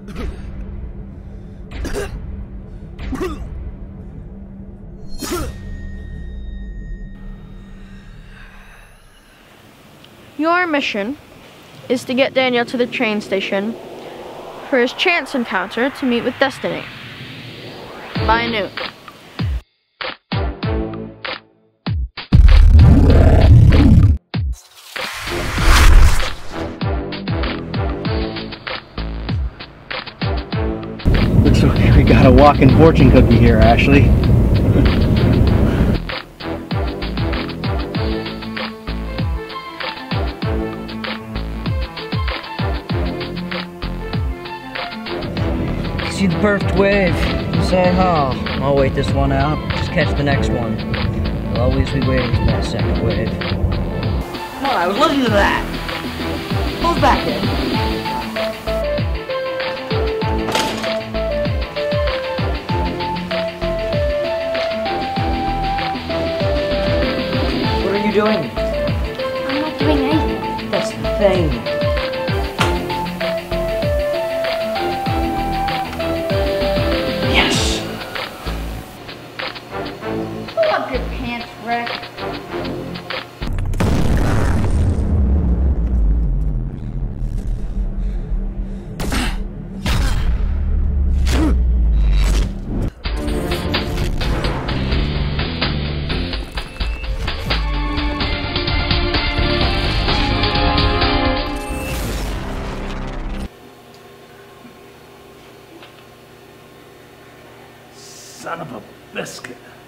Your mission is to get Daniel to the train station for his chance encounter to meet with Destiny by noon. Looks like we got a walking fortune cookie here, Ashley. See the perfect wave. You say, oh, I'll wait this one out. Just catch the next one. I'll always be waiting for that second wave. Come on, I was listening to that. Pulls back in. What are you doing? I'm not doing anything. That's the thing. Yes! Pull up your pants, Rick. Son of a biscuit.